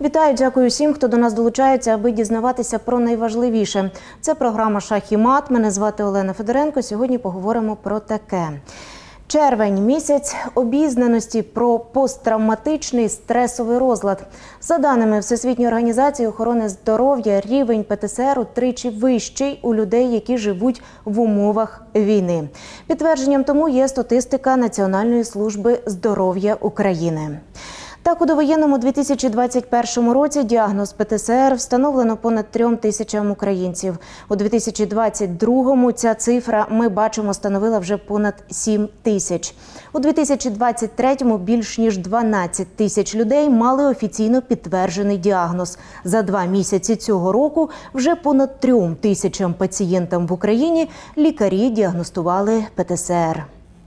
Вітаю, дякую всім, хто до нас долучається, аби дізнаватися про найважливіше. Це програма «Шах і мат». Мене звати Олена Федоренко. Сьогодні поговоримо про таке. Червень – місяць обізнаності про посттравматичний стресовий розлад. За даними Всесвітньої організації охорони здоров'я, рівень ПТСР утричі вищий у людей, які живуть в умовах війни. Підтвердженням тому є статистика Національної служби здоров'я України. Так, у довоєнному 2021 році діагноз ПТСР встановлено понад 3 тисячам українців. У 2022-му ця цифра, ми бачимо, становила вже понад 7 тисяч. У 2023-му більш ніж 12 тисяч людей мали офіційно підтверджений діагноз. За 2 місяці цього року вже понад 3 тисячам пацієнтам в Україні лікарі діагностували ПТСР.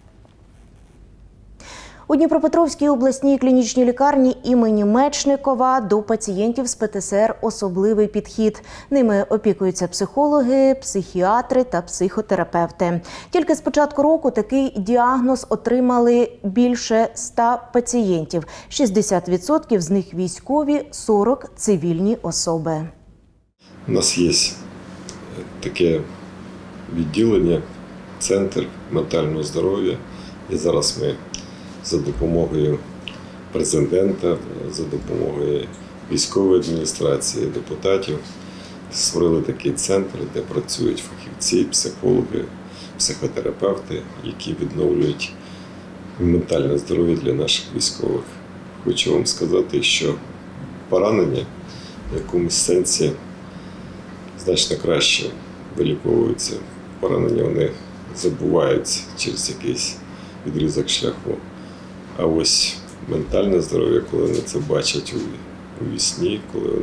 У Дніпропетровській обласній клінічній лікарні імені Мечникова до пацієнтів з ПТСР особливий підхід. Ними опікуються психологи, психіатри та психотерапевти. Тільки з початку року такий діагноз отримали більше 100 пацієнтів. 60% з них військові, 40 – цивільні особи. У нас є таке відділення, центр ментального здоров'я. І зараз ми за допомогою президента, за допомогою військової адміністрації, депутатів створили такий центр, де працюють фахівці, психологи, психотерапевти, які відновлюють ментальне здоров'я для наших військових. Хочу вам сказати, що поранення в якомусь сенсі значно краще виліковуються. Поранення вони забуваються через якийсь відрізок шляху. А ось ментальне здоров'я, коли вони це бачать у вісні,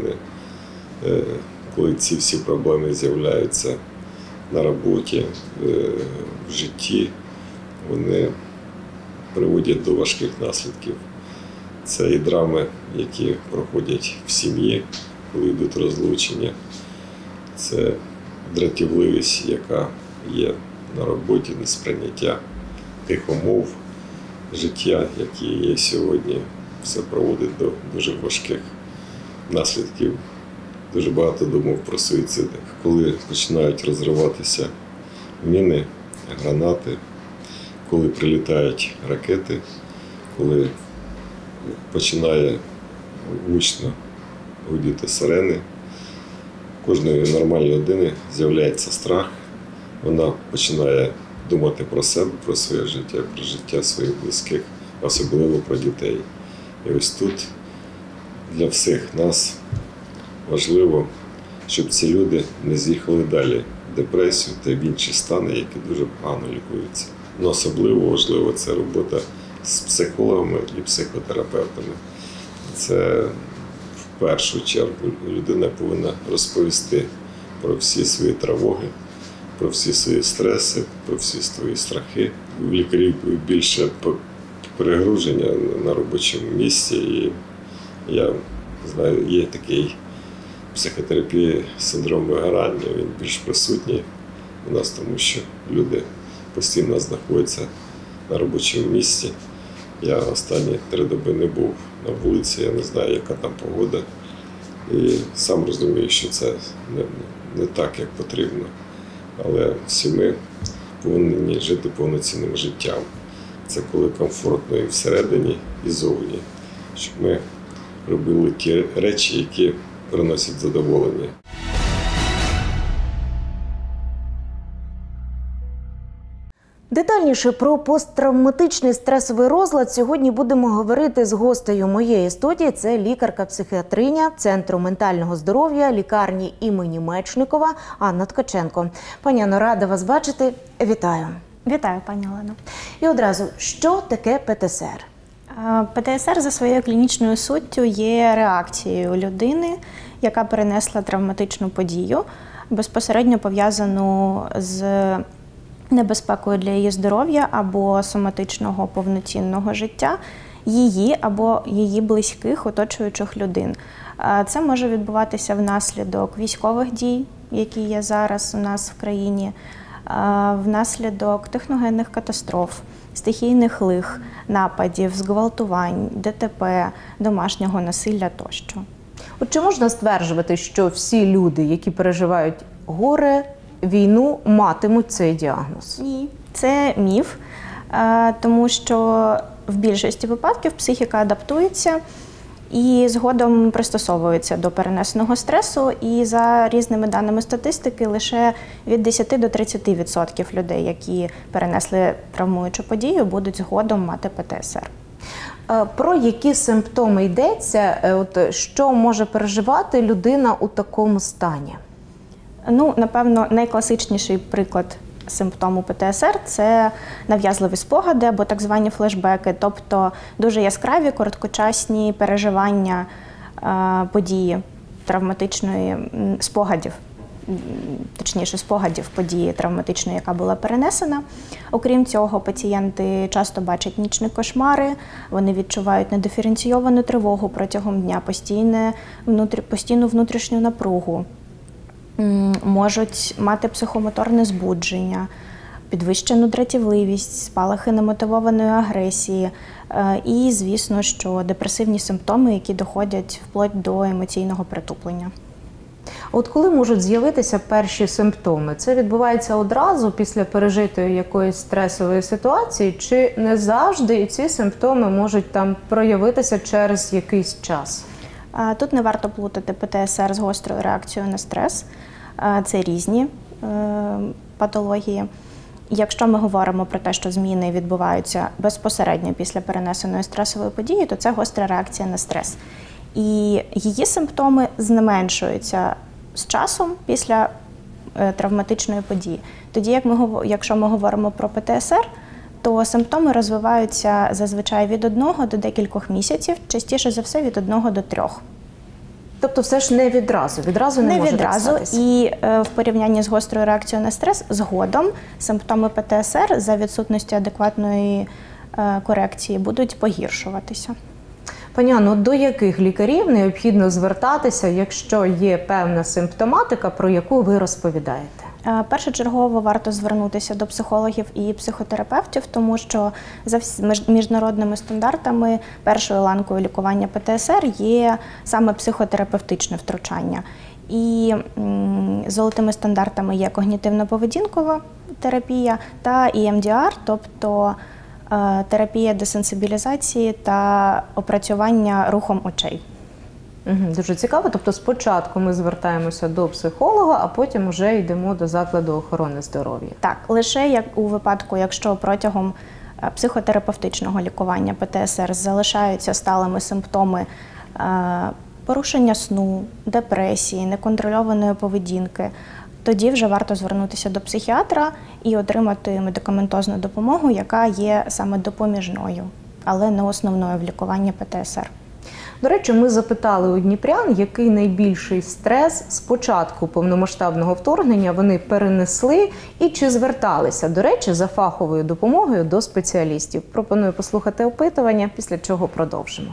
коли ці всі проблеми з'являються на роботі, в житті, вони приводять до важких наслідків. Це і драми, які проходять в сім'ї, коли йдуть розлучення. Це дратівливість, яка є на роботі, несприйняття тих умов життя, які є сьогодні, все проводить до дуже важких наслідків. Дуже багато думок про суїцид. Коли починають розриватися міни, гранати, коли прилітають ракети, коли починає гучно гудіти сирени, у кожної нормальної людини з'являється страх, вона починає думати про себе, про своє життя, про життя своїх близьких, особливо про дітей. І ось тут для всіх нас важливо, щоб ці люди не з'їхали далі в депресію та в інші стани, які дуже погано лікуються. Но особливо важливо це робота з психологами і психотерапевтами. Це в першу чергу людина повинна розповісти про всі свої тривоги, про всі свої стреси, про всі свої страхи. У лікарів більше перегруження на робочому місці. І я знаю, є такий психотерапія синдром вигорання, він більш присутній у нас, тому що люди постійно знаходяться на робочому місці. Я останні 3 доби не був на вулиці, я не знаю, яка там погода. І сам розумію, що це не так, як потрібно. Але всі ми повинні жити повноцінним життям. Це коли комфортно і всередині, і зовні. Щоб ми робили ті речі, які приносять задоволення. Детальніше про посттравматичний стресовий розлад сьогодні будемо говорити з гостею моєї студії. Це лікарка-психіатриня Центру ментального здоров'я лікарні імені Мечникова Анна Ткаченко. Пані Анно, рада вас бачити. Вітаю. Вітаю, пані Олено. І одразу, що таке ПТСР? ПТСР за своєю клінічною суттю є реакцією людини, яка перенесла травматичну подію, безпосередньо пов'язану з небезпекою для її здоров'я або соматичного повноцінного життя її або її близьких оточуючих людей. Це може відбуватися внаслідок військових дій, які є зараз у нас в країні, внаслідок техногенних катастроф, стихійних лих, нападів, зґвалтувань, ДТП, домашнього насилля тощо. От чи можна стверджувати, що всі люди, які переживають горе, війну, матимуть цей діагноз? Ні, це міф, тому що в більшості випадків психіка адаптується і згодом пристосовується до перенесеного стресу. І за різними даними статистики, лише від 10 до 30% людей, які перенесли травмуючу подію, будуть згодом мати ПТСР. Про які симптоми йдеться? От, що може переживати людина у такому стані? Ну, напевно, найкласичніший приклад симптому ПТСР – це нав'язливі спогади або так звані флешбеки, тобто дуже яскраві, короткочасні переживання події травматичної, спогадів події травматичної, яка була перенесена. Окрім цього, пацієнти часто бачать нічні кошмари, вони відчувають недиференційовану тривогу протягом дня, постійну внутрішню напругу. Можуть мати психомоторне збудження, підвищену дратівливість, спалахи немотивованої агресії і, звісно, що депресивні симптоми, які доходять вплоть до емоційного притуплення. От коли можуть з'явитися перші симптоми? Це відбувається одразу після пережитої якоїсь стресової ситуації, чи не завжди ці симптоми можуть там проявитися через якийсь час? Тут не варто плутати ПТСР з гострою реакцією на стрес. Це різні патології. Якщо ми говоримо про те, що зміни відбуваються безпосередньо після перенесеної стресової події, то це гостра реакція на стрес. І її симптоми зменшуються з часом після травматичної події. Тоді, якщо ми говоримо про ПТСР, то симптоми розвиваються зазвичай від 1 до декількох місяців, частіше за все від 1 до 3. Тобто все ж не відразу не може так статися. І в порівнянні з гострою реакцією на стрес, згодом симптоми ПТСР за відсутності адекватної корекції будуть погіршуватися. Пані Анно, до яких лікарів необхідно звертатися, якщо є певна симптоматика, про яку ви розповідаєте? Першочергово варто звернутися до психологів і психотерапевтів, тому що за міжнародними стандартами першою ланкою лікування ПТСР є саме психотерапевтичне втручання. І золотими стандартами є когнітивно-поведінкова терапія та EMDR, тобто терапія десенсибілізації та опрацювання рухом очей. Дуже цікаво. Тобто спочатку ми звертаємося до психолога, а потім вже йдемо до закладу охорони здоров'я. Так, лише як у випадку, якщо протягом психотерапевтичного лікування ПТСР залишаються сталими симптоми порушення сну, депресії, неконтрольованої поведінки, тоді вже варто звернутися до психіатра і отримати медикаментозну допомогу, яка є саме допоміжною, але не основною в лікуванні ПТСР. До речі, ми запитали у дніпрян, який найбільший стрес з початку повномасштабного вторгнення вони перенесли і чи зверталися, до речі, за фаховою допомогою до спеціалістів. Пропоную послухати опитування, після чого продовжимо.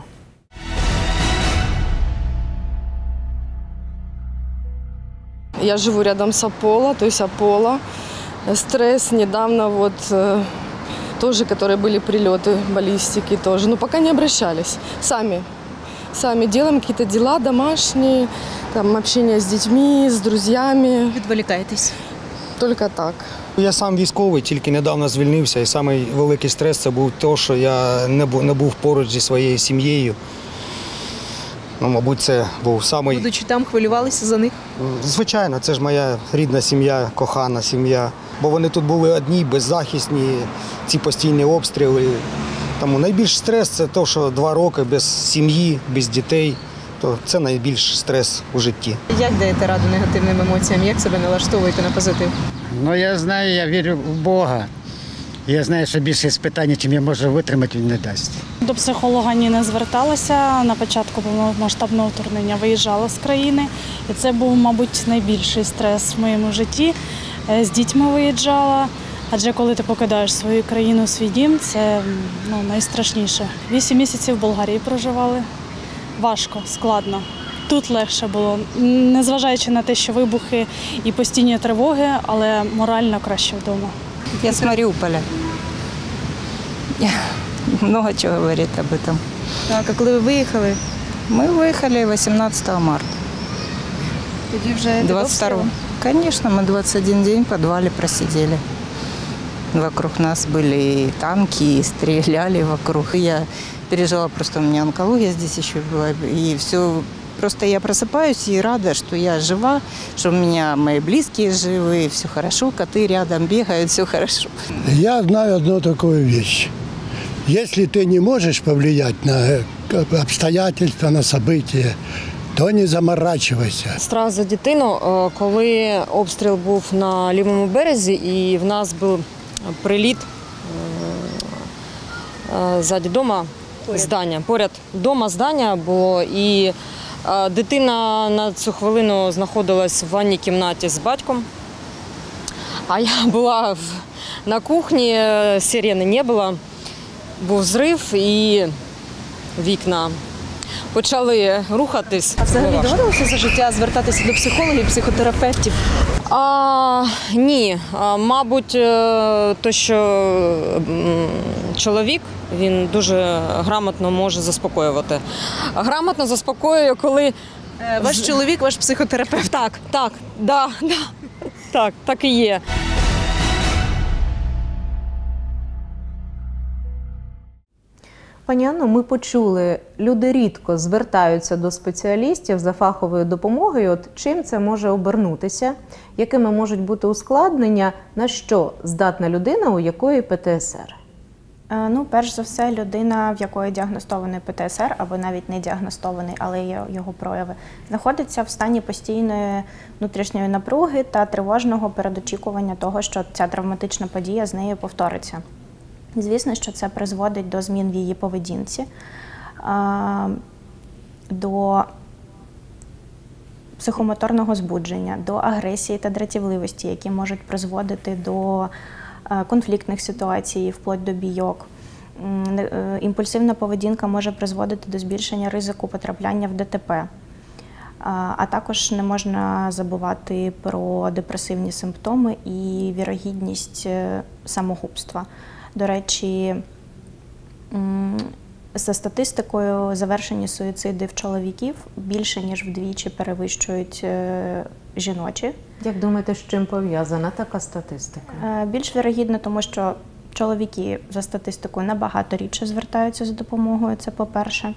Я живу рядом с Аполло, то есть Аполло. Стресс недавно тоже, которые были прилеты, баллистики тоже. Но пока не обращались. Сами делаем какие-то дела домашние, там общение с детьми, с друзьями. Відволікаєтесь? Только так. Я сам військовий, тільки недавно звільнився. І найвеликий стрес – це був те, що я не був поруч зі своєю сім'єю. Ну, мабуть, це був самий… Будучи там, хвилювалися за них? Звичайно, це ж моя рідна сім'я, кохана сім'я. Бо вони тут були одні, беззахисні, ці постійні обстріли. Тому найбільш стрес – це те, що 2 роки без сім'ї, без дітей. То це найбільш стрес у житті. Як даєте раду негативним емоціям? Як себе налаштовуєте на позитив? Ну, я знаю, я вірю в Бога. Я знаю, що більше питань, чим я можу витримати, він не дасть. До психолога ні не зверталася. На початку повномасштабного вторгнення виїжджала з країни. І це був, мабуть, найбільший стрес в моєму житті. З дітьми виїжджала. Адже коли ти покидаєш свою країну, свій дім, це найстрашніше. 8 місяців в Болгарії проживали. Важко, складно. Тут легше було, незважаючи на те, що вибухи і постійні тривоги, але морально краще вдома. Я с Мариуполя. Много чего говорит об этом. Так, а коли ви виїхали, Мы выехали 18 марта. Тоді вже 22. Конечно, мы 21 день в подвале просидели. Вокруг нас были и танки, и стреляли вокруг. И я пережила, просто у меня онкология здесь еще была. И все, просто я просыпаюсь и рада, что я жива, что у меня мои близкие живы, все хорошо, коты рядом бегают, все хорошо. Я знаю одну такую вещь. Если ты не можешь повлиять на обстоятельства, на события, то не заморачивайся. Страх за дитину, коли обстріл був на лівому березі і в нас був приліт ззаді дома, здання, поряд дома здання було, і дитина на цю хвилину знаходилась в ванній кімнаті з батьком, а я була на кухні, сирени не було, був зрив і вікна почали рухатись. А взагалі доводилося за життя звертатися до психологів, психотерапевтів? Ні. Мабуть, то, що чоловік, він дуже грамотно може заспокоювати. Грамотно заспокоює, коли... Ваш чоловік, ваш психотерапевт? Так і є. Пані Анно, ми почули, люди рідко звертаються до спеціалістів за фаховою допомогою. От чим це може обернутися? Якими можуть бути ускладнення? На що здатна людина, у якої ПТСР? Перш за все, людина, в якої діагностований ПТСР, або навіть не діагностований, але є його прояви, знаходиться в стані постійної внутрішньої напруги та тривожного передочікування того, що ця травматична подія з нею повториться. Звісно, що це призводить до змін в її поведінці, до психомоторного збудження, до агресії та дратівливості, які можуть призводити до конфліктних ситуацій, вплоть до бійок. Імпульсивна поведінка може призводити до збільшення ризику потрапляння в ДТП. А також не можна забувати про депресивні симптоми і вірогідність самогубства. До речі, за статистикою, завершені суїциди в чоловіків більше, ніж вдвічі перевищують жіночі. Як думаєте, з чим пов'язана така статистика? Більш вірогідно, тому що чоловіки за статистикою набагато рідше звертаються за допомогою, це по-перше.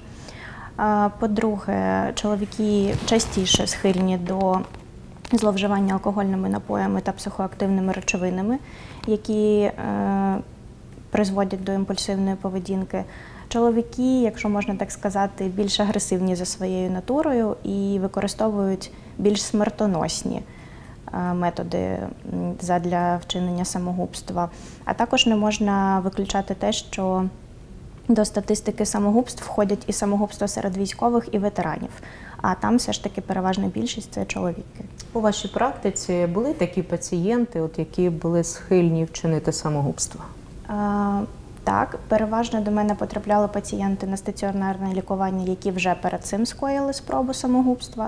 По-друге, чоловіки частіше схильні до зловживання алкогольними напоями та психоактивними речовинами, які призводять до імпульсивної поведінки. Чоловіки, якщо можна так сказати, більш агресивні за своєю натурою і використовують більш смертоносні методи задля вчинення самогубства. А також не можна виключати те, що до статистики самогубств входять і самогубства серед військових і ветеранів. А там все ж таки переважна більшість – це чоловіки. У вашій практиці були такі пацієнти, які були схильні вчинити самогубство? Так, переважно до мене потрапляли пацієнти на стаціонарне лікування, які вже перед цим скоїли спробу самогубства,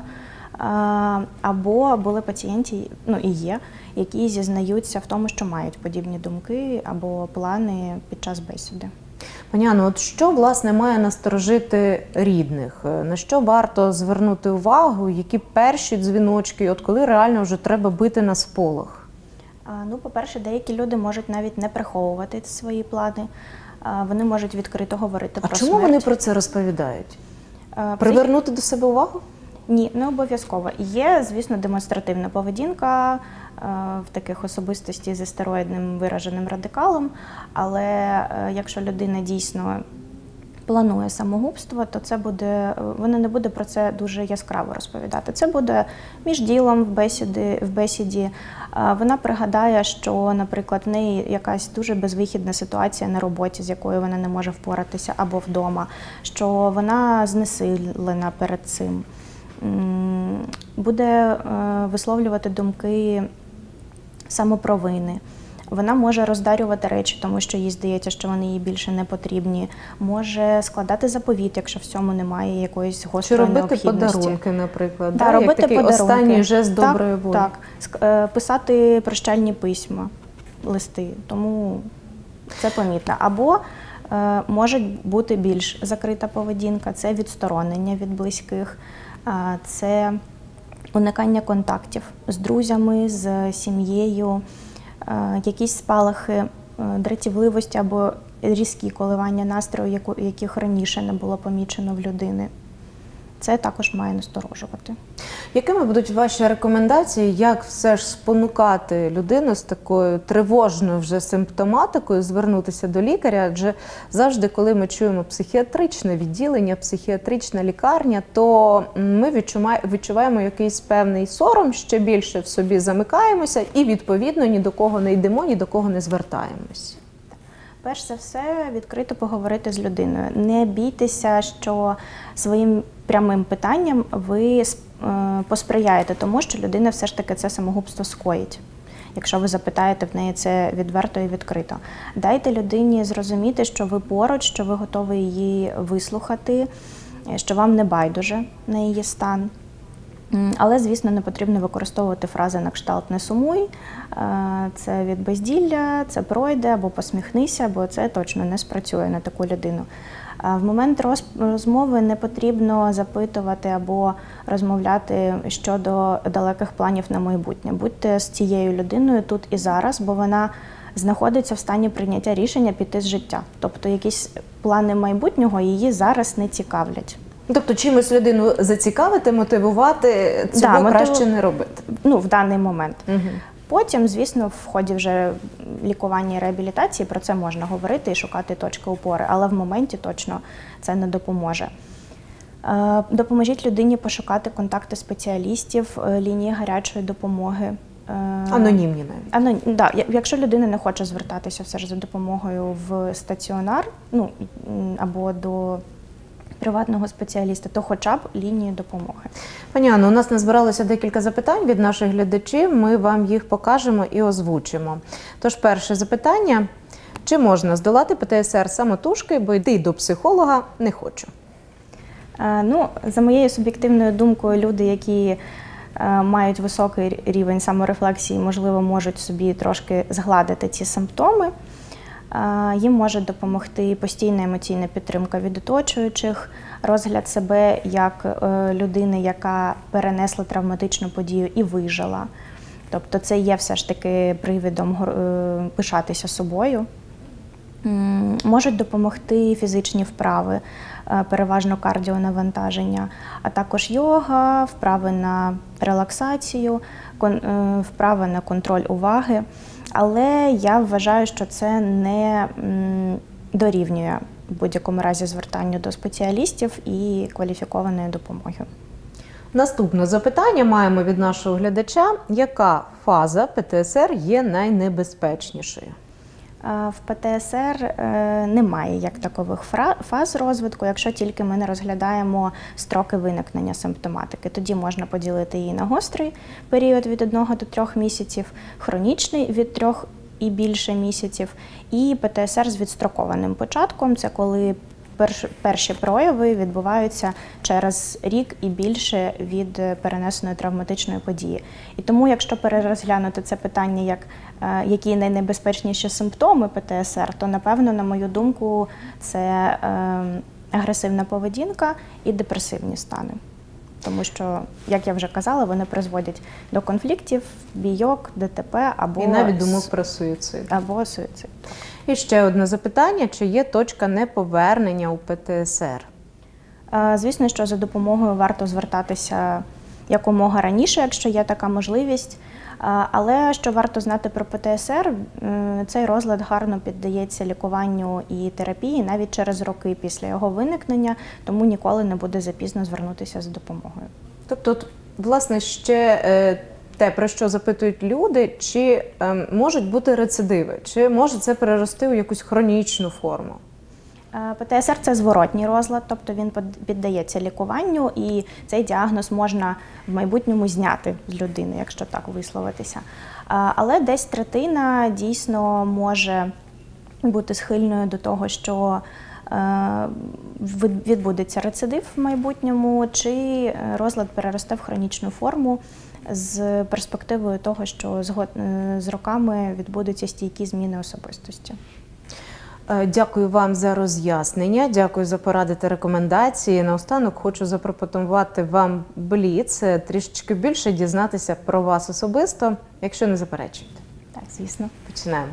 або були пацієнти, і є, які зізнаються в тому, що мають подібні думки або плани під час бесіди. Пані Анно, от що, власне, має насторожити рідних? На що варто звернути увагу? Які перші дзвіночки, от коли реально вже треба бити на сполох? По-перше, деякі люди можуть навіть не приховувати свої плани. Вони можуть відкрито говорити про смерть. А чому вони про це розповідають? Привернути до себе увагу? Ні, не обов'язково. Є, звісно, демонстративна поведінка в таких особистостей зі стероїдним вираженим радикалом, але якщо людина дійсно планує самогубство, то вона не буде про це дуже яскраво розповідати. Це буде між ділом в бесіді. Вона пригадає, що, наприклад, в неї якась дуже безвихідна ситуація на роботі, з якою вона не може впоратися, або вдома, що вона знесилена перед цим. Буде висловлювати думки самопровини. Вона може роздарювати речі, тому що їй здається, що вони їй більше не потрібні. Може складати заповіт, якщо в цьому немає якоїсь гострої необхідності. Чи робити подарунки, наприклад, як робити такий подарунки. Останній жест доброї волі. Так. Писати прощальні письма, листи, тому це помітно. Або Може бути більш закрита поведінка, це відсторонення від близьких, це уникання контактів з друзями, з сім'єю, якісь спалахи дратівливості або різкі коливання настрою, яких раніше не було помічено в людини. Це також має насторожувати. Якими будуть ваші рекомендації, як все ж спонукати людину з такою тривожною вже симптоматикою звернутися до лікаря? Адже завжди, коли ми чуємо психіатричне відділення, психіатрична лікарня, то ми відчуваємо якийсь певний сором, ще більше в собі замикаємося і, відповідно, ні до кого не йдемо, ні до кого не звертаємось. Перш за все, відкрито поговорити з людиною. Не бійтеся, що своїм прямим питанням ви посприяєте тому, що людина все ж таки це самогубство скоїть, якщо ви запитаєте в неї це відверто і відкрито. Дайте людині зрозуміти, що ви поруч, що ви готові її вислухати, що вам не байдуже на її стан. Але, звісно, не потрібно використовувати фрази на кшталт «не сумуй», це від безділля, це пройде, або посміхнися, бо це точно не спрацює на таку людину. В момент розмови не потрібно запитувати або розмовляти щодо далеких планів на майбутнє. Будьте з цією людиною тут і зараз, бо вона знаходиться в стані прийняття рішення піти з життя. Тобто якісь плани майбутнього її зараз не цікавлять. Тобто чимось людину зацікавити, мотивувати, цього краще не робити? В даний момент. Потім, звісно, в ході вже лікування і реабілітації про це можна говорити і шукати точки опори, але в моменті точно це не допоможе. Допоможіть людині пошукати контакти спеціалістів, лінії гарячої допомоги. Анонімні навіть? Да, якщо людина не хоче звертатися все ж за допомогою в стаціонар, або до приватного спеціаліста, то хоча б лінії допомоги. Пані Анно, у нас назбиралося декілька запитань від наших глядачів, ми вам їх покажемо і озвучимо. Тож перше запитання, чи можна здолати ПТСР самотужки, бо йти до психолога не хочу? За моєю суб'єктивною думкою, люди, які мають високий рівень саморефлексії, можливо, можуть собі трошки згладити ці симптоми. Їм може допомогти постійна емоційна підтримка від оточуючих, розгляд себе як людини, яка перенесла травматичну подію і вижила. Тобто це є все ж таки привідом пишатися собою. Можуть допомогти фізичні вправи, переважно кардіонавантаження, а також йога, вправи на релаксацію, вправи на контроль уваги. Але я вважаю, що це не дорівнює в будь-якому разі звертанню до спеціалістів і кваліфікованої допомоги. Наступне запитання маємо від нашого глядача. Яка фаза ПТСР є найнебезпечнішою? В ПТСР немає як такових фаз розвитку, якщо тільки ми не розглядаємо строки виникнення симптоматики. Тоді можна поділити її на гострий період від 1 до 3 місяців, хронічний від 3 і більше місяців, і ПТСР з відстрокованим початком – це коли перші прояви відбуваються через рік і більше від перенесеної травматичної події. І тому, якщо перерозглянути це питання як які найнебезпечніші симптоми ПТСР, то, напевно, на мою думку, це агресивна поведінка і депресивні стани. Тому що, як я вже казала, вони призводять до конфліктів, бійок, ДТП або... І навіть думок про суїцид. Або суїцид. І ще одне запитання, чи є точка неповернення у ПТСР? Звісно, що за допомогою варто звертатися якомога раніше, якщо є така можливість. Але що варто знати про ПТСР, цей розлад гарно піддається лікуванню і терапії навіть через роки після його виникнення, тому ніколи не буде запізно звернутися за допомогою. Тобто, власне, ще те, про що запитують люди, чи можуть бути рецидиви, чи може це перерости у якусь хронічну форму? ПТСР – це зворотній розлад, тобто він піддається лікуванню, і цей діагноз можна в майбутньому зняти з людини, якщо так висловитися. Але десь третина дійсно може бути схильною до того, що відбудеться рецидив в майбутньому, чи розлад переросте в хронічну форму з перспективою того, що з роками відбудуться стійкі зміни особистості. Дякую вам за роз'яснення, дякую за поради та рекомендації. Наостанок хочу запропонувати вам бліц, трішечки більше дізнатися про вас особисто, якщо не заперечуєте. Так, звісно. Починаємо.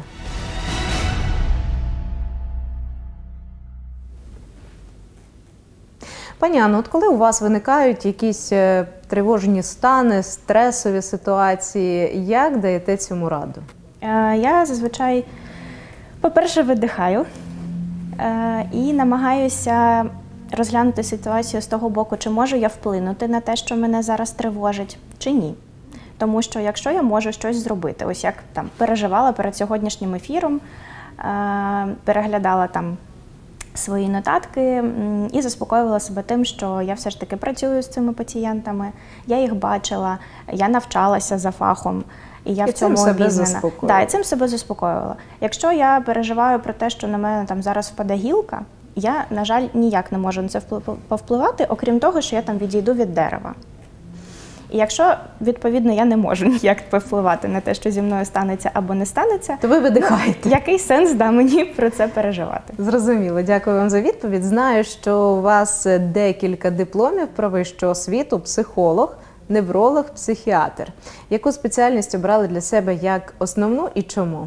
Пані Анно, от коли у вас виникають якісь тривожні стани, стресові ситуації, як даєте цьому раду? Я зазвичай, по-перше, видихаю і намагаюся розглянути ситуацію з того боку, чи можу я вплинути на те, що мене зараз тривожить, чи ні. Тому що якщо я можу щось зробити, ось як там переживала перед сьогоднішнім ефіром, переглядала там свої нотатки і заспокоювала себе тим, що я все ж таки працюю з цими пацієнтами, я їх бачила, я навчалася за фахом, і я в цьому обізнана. Так, і цим себе заспокоювала. Якщо я переживаю про те, що на мене там зараз впаде гілка, я, на жаль, ніяк не можу на це повпливати, окрім того, що я там відійду від дерева. І якщо, відповідно, я не можу ніяк повпливати на те, що зі мною станеться або не станеться, то ви видихаєте. Який сенс мені про це переживати? Зрозуміло. Дякую вам за відповідь. Знаю, що у вас декілька дипломів про вищу освіту, психолог, невролог, психіатр. Яку спеціальність обрали для себе як основну і чому?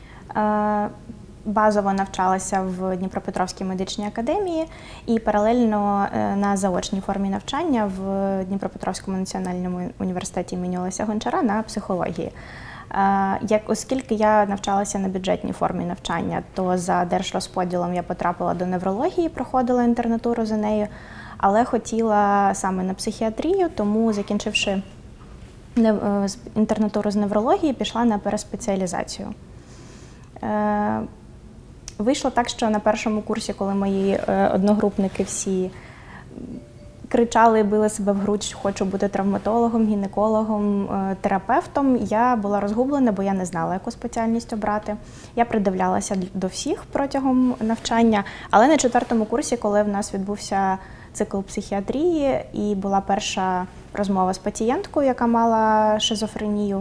Базово навчалася в Дніпропетровській медичній академії і паралельно на заочній формі навчання в Дніпропетровському національному університеті імені Олеся Гончара на психології. Оскільки я навчалася на бюджетній формі навчання, то за держрозподілом я потрапила до неврології, проходила інтернатуру за нею, але хотіла саме на психіатрію, тому, закінчивши інтернатуру з неврології, пішла на переспеціалізацію. Вийшло так, що на першому курсі, коли мої одногрупники всі кричали, били себе в грудь, що хочу бути травматологом, гінекологом, терапевтом, я була розгублена, бо я не знала, яку спеціальність обрати. Я придивлялася до всіх протягом навчання, але на 4-му курсі, коли в нас відбувся цикл психіатрії і була перша розмова з пацієнткою, яка мала шизофренію,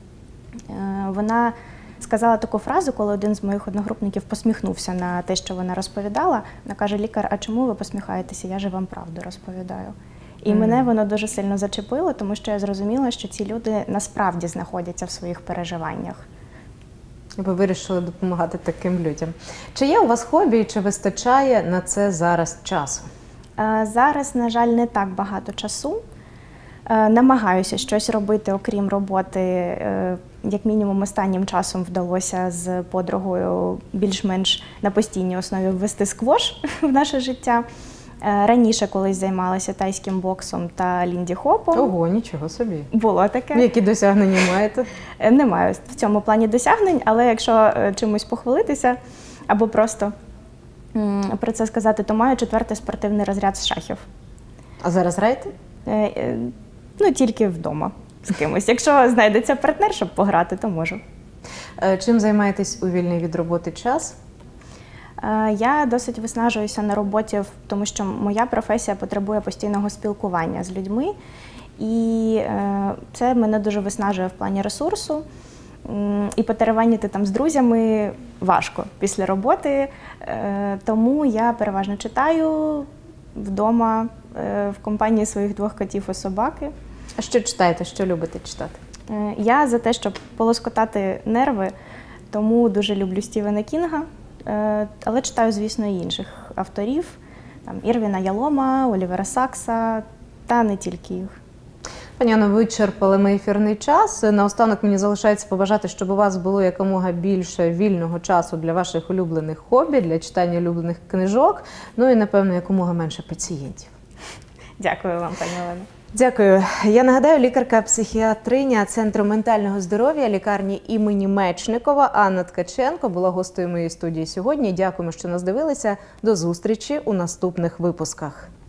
вона сказала таку фразу, коли один з моїх одногрупників посміхнувся на те, що вона розповідала. Вона каже: лікар, а чому ви посміхаєтеся? Я же вам правду розповідаю. І мене воно дуже сильно зачепило, тому що я зрозуміла, що ці люди насправді знаходяться в своїх переживаннях. Ви вирішили допомагати таким людям. Чи є у вас хобі і чи вистачає на це зараз часу? Зараз, на жаль, не так багато часу. Намагаюся щось робити, окрім роботи. Як мінімум, останнім часом вдалося з подругою більш-менш на постійній основі ввести сквош в наше життя. Раніше колись займалася тайським боксом та лінді-хопом. Ого, нічого собі. Було таке. Які досягнення маєте? Не маю в цьому плані досягнень, але якщо чимось похвалитися або просто про це сказати, то маю 4-й спортивний розряд з шахів. А зараз граєте? Ну, тільки вдома з кимось. Якщо знайдеться партнер, щоб пограти, то можу. Чим займаєтесь у вільний від роботи час? Я досить виснажуюся на роботі, тому що моя професія потребує постійного спілкування з людьми. І це мене дуже виснажує в плані ресурсу. І потеревеніти там з друзями важко після роботи. Тому я переважно читаю вдома, в компанії своїх 2 котів і собаки. А що читаєте? Що любите читати? Я за те, щоб полоскотати нерви, тому дуже люблю Стівена Кінга, але читаю, звісно, і інших авторів. Там Ірвіна Ялома, Олівера Сакса, та не тільки їх. Пані Анно, вичерпали ми ефірний час. Наостанок мені залишається побажати, щоб у вас було якомога більше вільного часу для ваших улюблених хобі, для читання улюблених книжок, ну і, напевно, якомога менше пацієнтів. Дякую вам, пані Олено. Дякую. Я нагадаю, лікарка-психіатриня Центру ментального здоров'я лікарні імені Мечникова Анна Ткаченко була гостею моєї студії сьогодні. Дякуємо, що нас дивилися. До зустрічі у наступних випусках.